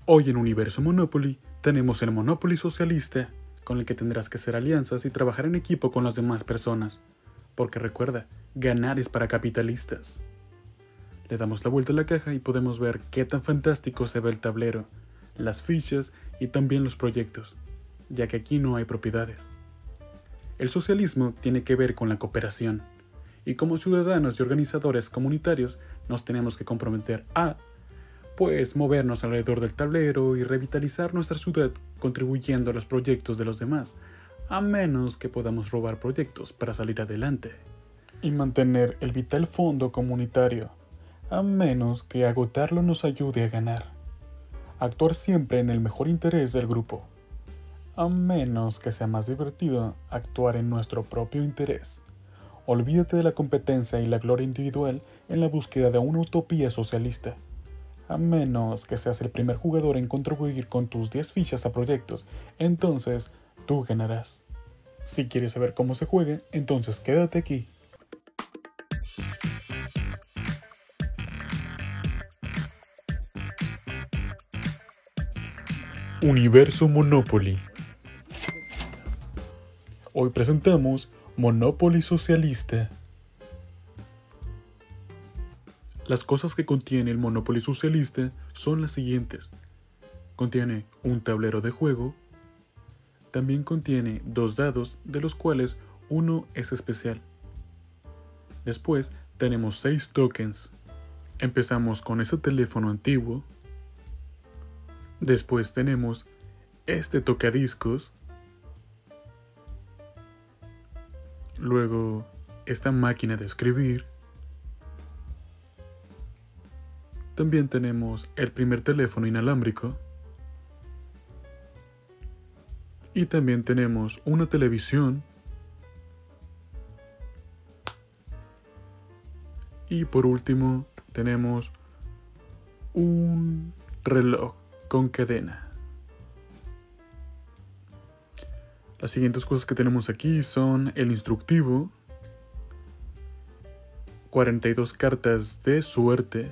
Hoy en Universo Monopoly tenemos el Monopoly socialista, con el que tendrás que hacer alianzas y trabajar en equipo con las demás personas. Porque recuerda, ganar es para capitalistas. Le damos la vuelta a la caja y podemos ver qué tan fantástico se ve el tablero, las fichas y también los proyectos, ya que aquí no hay propiedades. El socialismo tiene que ver con la cooperación, y como ciudadanos y organizadores comunitarios nos tenemos que comprometer a pues movernos alrededor del tablero y revitalizar nuestra ciudad contribuyendo a los proyectos de los demás, a menos que podamos robar proyectos para salir adelante. Y mantener el vital fondo comunitario, a menos que agotarlo nos ayude a ganar. Actuar siempre en el mejor interés del grupo, a menos que sea más divertido actuar en nuestro propio interés. Olvídate de la competencia y la gloria individual en la búsqueda de una utopía socialista. A menos que seas el primer jugador en contribuir con tus 10 fichas a proyectos, entonces tú ganarás. Si quieres saber cómo se juega, entonces quédate aquí. Universo Monopoly. Hoy presentamos Monopoly socialista. Las cosas que contiene el Monopoly socialista son las siguientes. Contiene un tablero de juego. También contiene 2 dados, de los cuales uno es especial. Después tenemos 6 tokens. Empezamos con ese teléfono antiguo. Después tenemos este tocadiscos. Luego esta máquina de escribir. También tenemos el primer teléfono inalámbrico. Y también tenemos una televisión. Y por último tenemos un reloj con cadena. Las siguientes cosas que tenemos aquí son el instructivo, 42 cartas de suerte,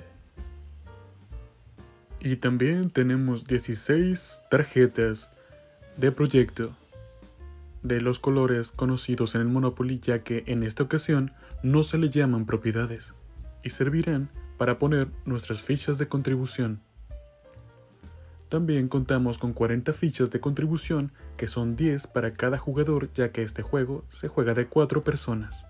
y también tenemos 16 tarjetas de proyecto de los colores conocidos en el Monopoly, ya que en esta ocasión no se le llaman propiedades y servirán para poner nuestras fichas de contribución. También contamos con 40 fichas de contribución, que son 10 para cada jugador, ya que este juego se juega de 4 personas.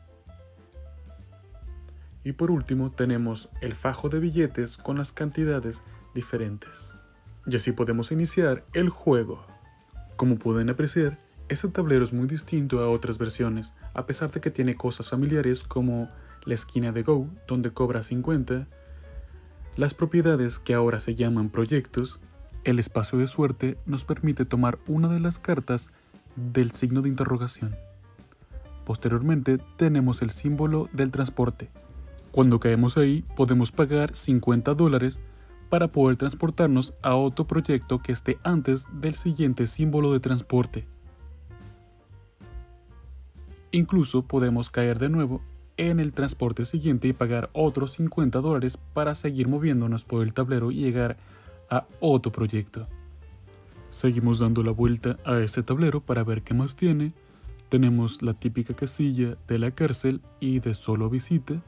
Y por último tenemos el fajo de billetes con las cantidades diferentes. Y así podemos iniciar el juego. Como pueden apreciar, este tablero es muy distinto a otras versiones, a pesar de que tiene cosas familiares como la esquina de Go, donde cobra 50, las propiedades que ahora se llaman proyectos. El espacio de suerte nos permite tomar una de las cartas del signo de interrogación. Posteriormente tenemos el símbolo del transporte. Cuando caemos ahí podemos pagar $50 para poder transportarnos a otro proyecto que esté antes del siguiente símbolo de transporte. Incluso podemos caer de nuevo en el transporte siguiente y pagar otros $50 para seguir moviéndonos por el tablero y llegar a otro proyecto. Seguimos dando la vuelta a este tablero para ver qué más tiene. Tenemos la típica casilla de la cárcel y de solo visita.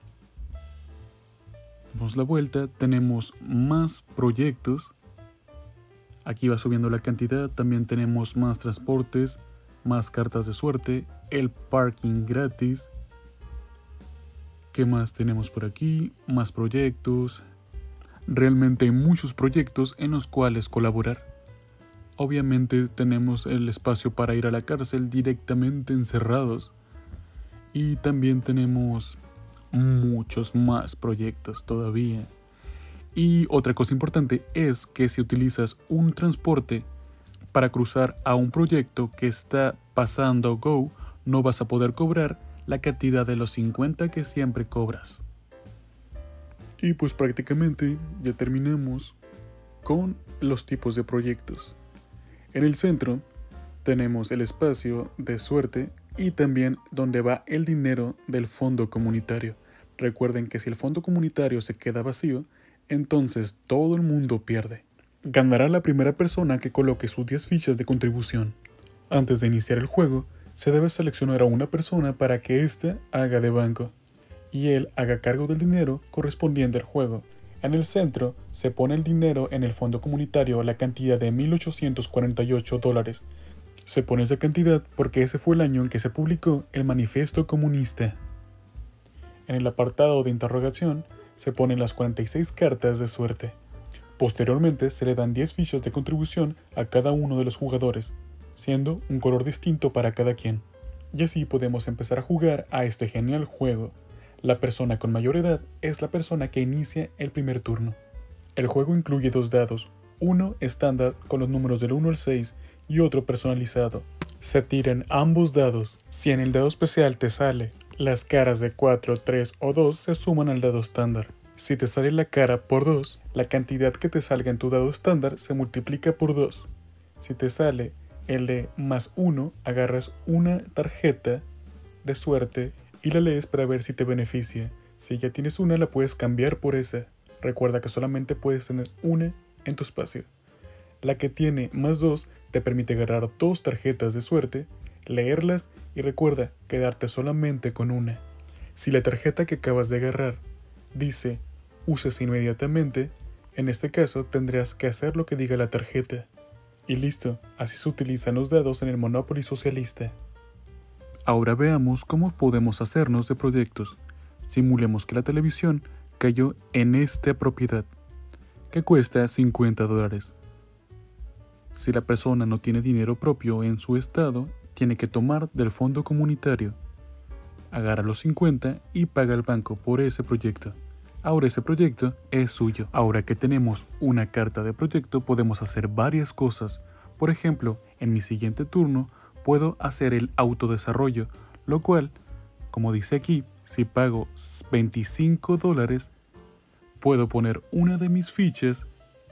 Damos la vuelta, tenemos más proyectos. Aquí va subiendo la cantidad, también tenemos más transportes, más cartas de suerte, el parking gratis. ¿Qué más tenemos por aquí? Más proyectos. Realmente hay muchos proyectos en los cuales colaborar. Obviamente tenemos el espacio para ir a la cárcel directamente encerrados. Y también tenemos muchos más proyectos todavía. Y otra cosa importante es que si utilizas un transporte para cruzar a un proyecto que está pasando Go, no vas a poder cobrar la cantidad de los 50 que siempre cobras. Y pues prácticamente ya terminamos con los tipos de proyectos. En el centro tenemos el espacio de suerte y también donde va el dinero del fondo comunitario. Recuerden que si el fondo comunitario se queda vacío, entonces todo el mundo pierde. Ganará la primera persona que coloque sus 10 fichas de contribución. Antes de iniciar el juego, se debe seleccionar a una persona para que éste haga de banco, y él haga cargo del dinero correspondiente al juego. En el centro se pone el dinero en el fondo comunitario, la cantidad de $1.848. Se pone esa cantidad porque ese fue el año en que se publicó el Manifiesto Comunista. En el apartado de interrogación se ponen las 46 cartas de suerte. Posteriormente se le dan 10 fichas de contribución a cada uno de los jugadores, siendo un color distinto para cada quien. Y así podemos empezar a jugar a este genial juego. La persona con mayor edad es la persona que inicia el primer turno. El juego incluye 2 dados, uno estándar con los números del 1 al 6 y otro personalizado. Se tiran ambos dados. Si en el dado especial te sale las caras de 4, 3 o 2 se suman al dado estándar. Si te sale la cara por 2, la cantidad que te salga en tu dado estándar se multiplica por 2. Si te sale el de más 1, agarras una tarjeta de suerte y la lees para ver si te beneficia. Si ya tienes una, la puedes cambiar por esa. Recuerda que solamente puedes tener una en tu espacio. La que tiene más 2 te permite agarrar 2 tarjetas de suerte, leerlas y recuerda quedarte solamente con una. Si la tarjeta que acabas de agarrar dice uses inmediatamente, en este caso tendrás que hacer lo que diga la tarjeta. Y listo, así se utilizan los dados en el Monopoly socialista. Ahora veamos cómo podemos hacernos de proyectos. Simulemos que la televisión cayó en esta propiedad, que cuesta $50. Si la persona no tiene dinero propio en su estado, tiene que tomar del fondo comunitario. Agarra los 50 y paga al banco por ese proyecto. Ahora ese proyecto es suyo. Ahora que tenemos una carta de proyecto, podemos hacer varias cosas. Por ejemplo, en mi siguiente turno, puedo hacer el autodesarrollo, lo cual, como dice aquí, si pago $25, puedo poner una de mis fichas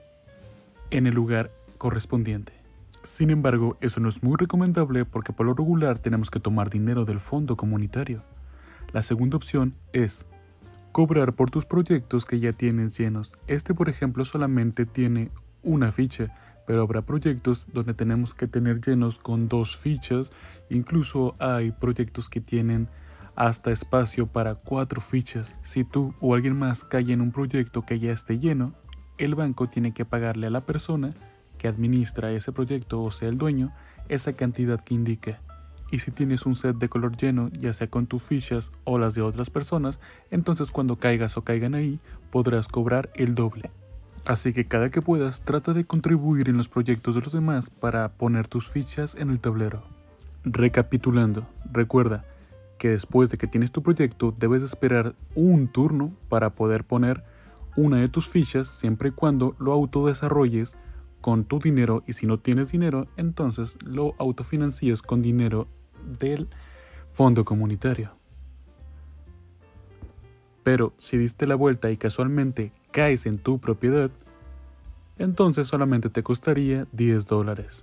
en el lugar correspondiente. Sin embargo, eso no es muy recomendable porque por lo regular tenemos que tomar dinero del fondo comunitario. La segunda opción es cobrar por tus proyectos que ya tienes llenos. Este, por ejemplo, solamente tiene una ficha, pero habrá proyectos donde tenemos que tener llenos con 2 fichas. Incluso hay proyectos que tienen hasta espacio para 4 fichas. Si tú o alguien más cae en un proyecto que ya esté lleno, el banco tiene que pagarle a la persona que administra ese proyecto, o sea el dueño, esa cantidad que indica. Y si tienes un set de color lleno, ya sea con tus fichas o las de otras personas, entonces cuando caigas o caigan ahí, podrás cobrar el doble. Así que cada que puedas, trata de contribuir en los proyectos de los demás para poner tus fichas en el tablero. Recapitulando, recuerda que después de que tienes tu proyecto, debes esperar un turno para poder poner una de tus fichas siempre y cuando lo autodesarrolles con tu dinero, y si no tienes dinero, entonces lo autofinancies con dinero del fondo comunitario. Pero si diste la vuelta y casualmente caes en tu propiedad, entonces solamente te costaría $10.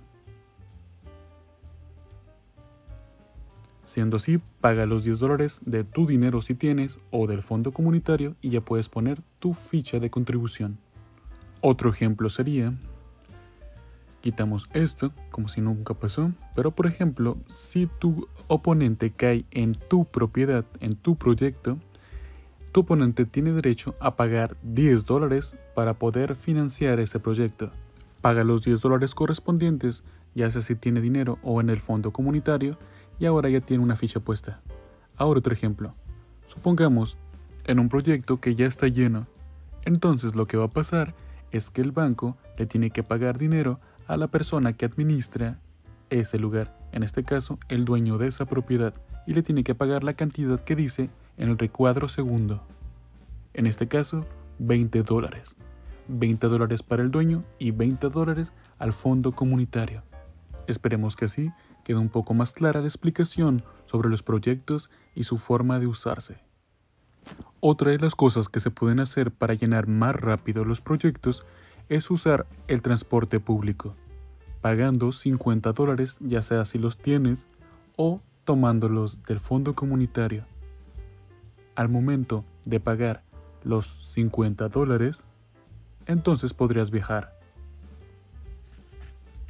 Siendo así, paga los $10 de tu dinero si tienes o del fondo comunitario y ya puedes poner tu ficha de contribución. Otro ejemplo sería, quitamos esto como si nunca pasó, pero por ejemplo, si tu oponente cae en tu propiedad, en tu proyecto, tu oponente tiene derecho a pagar $10 para poder financiar ese proyecto. Paga los $10 correspondientes, ya sea si tiene dinero o en el fondo comunitario, y ahora ya tiene una ficha puesta. Ahora otro ejemplo. Supongamos en un proyecto que ya está lleno. Entonces lo que va a pasar es que el banco le tiene que pagar dinero a la persona que administra ese lugar, en este caso el dueño de esa propiedad, y le tiene que pagar la cantidad que dice en el recuadro segundo. En este caso, $20. $20 para el dueño y $20 al fondo comunitario. Esperemos que así quede un poco más clara la explicación sobre los proyectos y su forma de usarse. Otra de las cosas que se pueden hacer para llenar más rápido los proyectos es usar el transporte público, pagando $50, ya sea si los tienes, o tomándolos del fondo comunitario. Al momento de pagar los $50, entonces podrías viajar.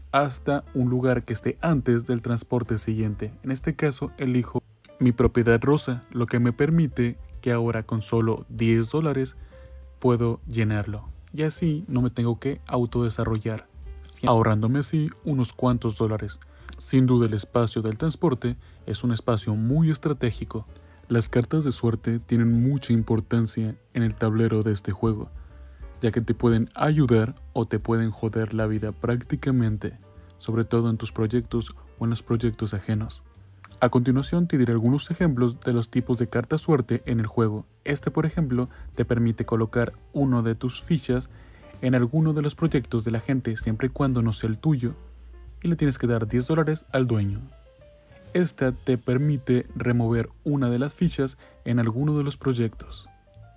hasta un lugar que esté antes del transporte siguiente. En este caso elijo mi propiedad rosa, lo que me permite que ahora con solo $10 puedo llenarlo. Y así no me tengo que autodesarrollar, ahorrándome así unos cuantos dólares. Sin duda el espacio del transporte es un espacio muy estratégico. Las cartas de suerte tienen mucha importancia en el tablero de este juego, ya que te pueden ayudar o te pueden joder la vida prácticamente, sobre todo en tus proyectos o en los proyectos ajenos. A continuación te diré algunos ejemplos de los tipos de carta suerte en el juego. Este, por ejemplo, te permite colocar uno de tus fichas en alguno de los proyectos de la gente siempre y cuando no sea el tuyo, y le tienes que dar $10 al dueño. Esta te permite remover una de las fichas en alguno de los proyectos.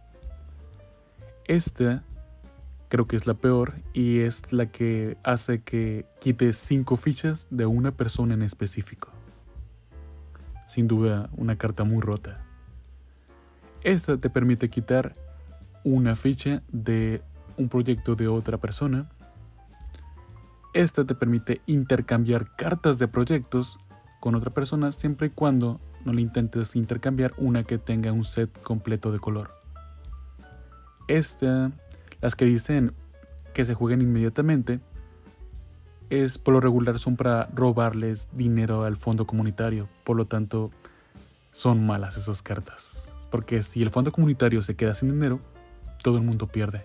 Esta creo que es la peor y es la que hace que quites 5 fichas de una persona en específico. Sin duda, una carta muy rota. Esta te permite quitar una ficha de un proyecto de otra persona. Esta te permite intercambiar cartas de proyectos con otra persona siempre y cuando no le intentes intercambiar una que tenga un set completo de color. Las que dicen que se jueguen inmediatamente, por lo regular son para robarles dinero al fondo comunitario. Por lo tanto, son malas esas cartas. Porque si el fondo comunitario se queda sin dinero, todo el mundo pierde.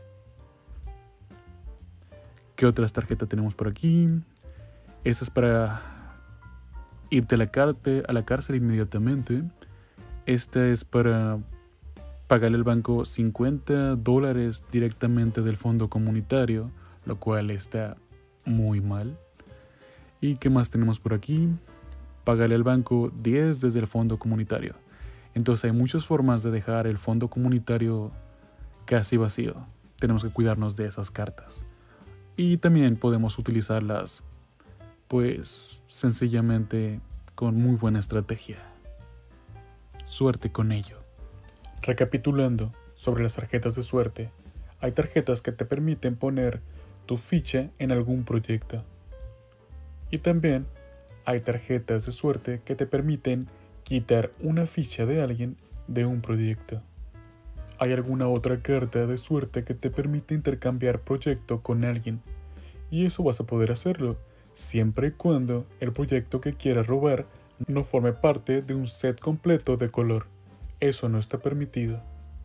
¿Qué otras tarjetas tenemos por aquí? Esta es para irte a la cárcel inmediatamente. Esta es para pagarle al banco $50 directamente del fondo comunitario, lo cual está muy mal. ¿Y qué más tenemos por aquí? Pagarle al banco 10 desde el fondo comunitario. Entonces hay muchas formas de dejar el fondo comunitario casi vacío. Tenemos que cuidarnos de esas cartas. Y también podemos utilizarlas, pues, sencillamente con muy buena estrategia. Suerte con ello. Recapitulando sobre las tarjetas de suerte, hay tarjetas que te permiten poner tu ficha en algún proyecto. Y también hay tarjetas de suerte que te permiten quitar una ficha de alguien de un proyecto. Hay alguna otra carta de suerte que te permite intercambiar proyecto con alguien. Y eso vas a poder hacerlo, siempre y cuando el proyecto que quieras robar no forme parte de un set completo de color. Eso no está permitido.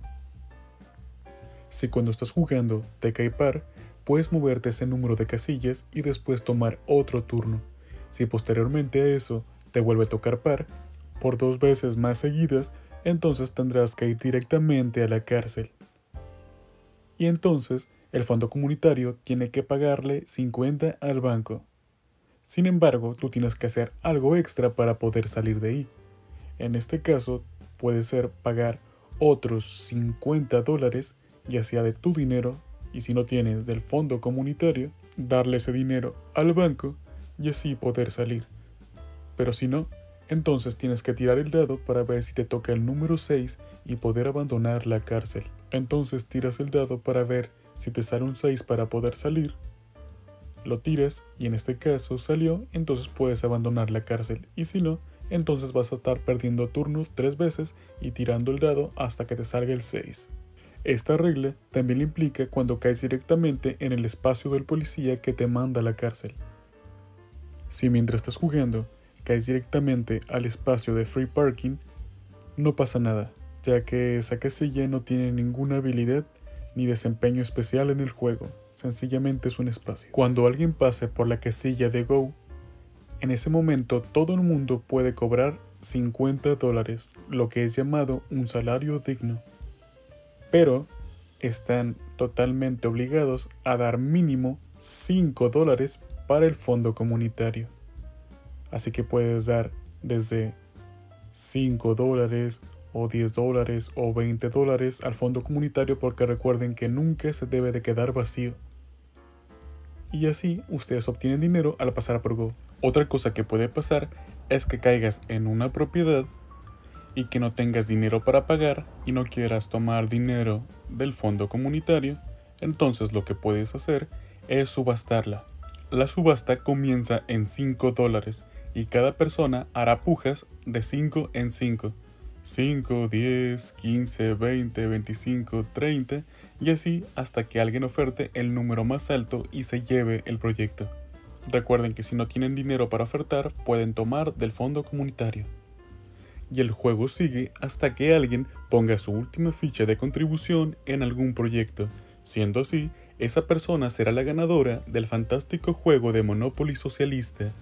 Si cuando estás jugando te cae par, puedes moverte ese número de casillas y después tomar otro turno. Si posteriormente a eso te vuelve a tocar par, por 2 veces más seguidas, entonces tendrás que ir directamente a la cárcel. Y entonces el fondo comunitario tiene que pagarle 50 al banco. Sin embargo, tú tienes que hacer algo extra para poder salir de ahí. En este caso, puede ser pagar otros $50, ya sea de tu dinero, y si no tienes del fondo comunitario, darle ese dinero al banco y así poder salir. Pero si no, entonces tienes que tirar el dado para ver si te toca el número 6 y poder abandonar la cárcel. Entonces tiras el dado para ver si te sale un 6 para poder salir. Lo tiras y en este caso salió, entonces puedes abandonar la cárcel. Y si no, entonces vas a estar perdiendo turnos 3 veces y tirando el dado hasta que te salga el 6. Esta regla también implica cuando caes directamente en el espacio del policía que te manda a la cárcel. Si mientras estás jugando caes directamente al espacio de free parking, no pasa nada, ya que esa casilla no tiene ninguna habilidad ni desempeño especial en el juego, sencillamente es un espacio. Cuando alguien pase por la casilla de Go, en ese momento todo el mundo puede cobrar $50, lo que es llamado un salario digno. Pero están totalmente obligados a dar mínimo $5 para el fondo comunitario. Así que puedes dar desde $5 o $10 o $20 al fondo comunitario, porque recuerden que nunca se debe de quedar vacío. Y así ustedes obtienen dinero al pasar por Go. Otra cosa que puede pasar es que caigas en una propiedad y que no tengas dinero para pagar y no quieras tomar dinero del fondo comunitario. Entonces lo que puedes hacer es subastarla. La subasta comienza en $5 y cada persona hará pujas de 5 en 5. 5, 10, 15, 20, 25, 30 y así hasta que alguien oferte el número más alto y se lleve el proyecto. Recuerden que si no tienen dinero para ofertar, pueden tomar del fondo comunitario. Y el juego sigue hasta que alguien ponga su última ficha de contribución en algún proyecto. Siendo así, esa persona será la ganadora del fantástico juego de Monopoly Socialista.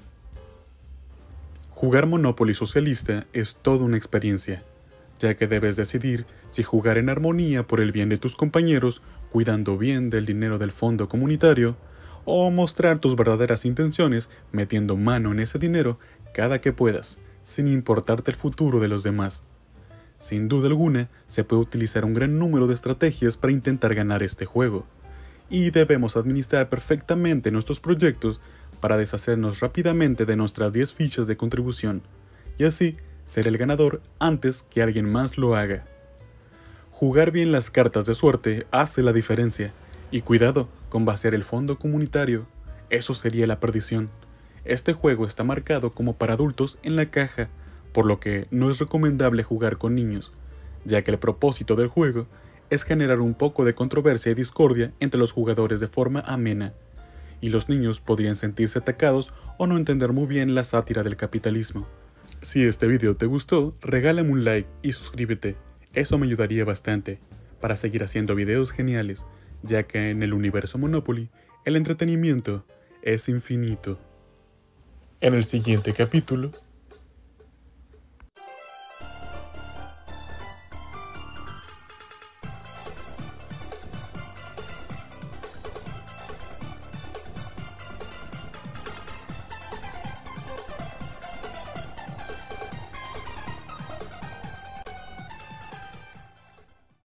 Jugar Monopoly Socialista es toda una experiencia, ya que debes decidir si jugar en armonía por el bien de tus compañeros, cuidando bien del dinero del fondo comunitario, o mostrar tus verdaderas intenciones metiendo mano en ese dinero cada que puedas, sin importarte el futuro de los demás. Sin duda alguna, se puede utilizar un gran número de estrategias para intentar ganar este juego, y debemos administrar perfectamente nuestros proyectos para deshacernos rápidamente de nuestras 10 fichas de contribución, y así ser el ganador antes que alguien más lo haga. Jugar bien las cartas de suerte hace la diferencia, y cuidado con vaciar el fondo comunitario, eso sería la perdición. Este juego está marcado como para adultos en la caja, por lo que no es recomendable jugar con niños, ya que el propósito del juego es generar un poco de controversia y discordia entre los jugadores de forma amena, y los niños podrían sentirse atacados o no entender muy bien la sátira del capitalismo. Si este video te gustó, regálame un like y suscríbete, eso me ayudaría bastante, para seguir haciendo videos geniales, ya que en el universo Monopoly, el entretenimiento es infinito. En el siguiente capítulo,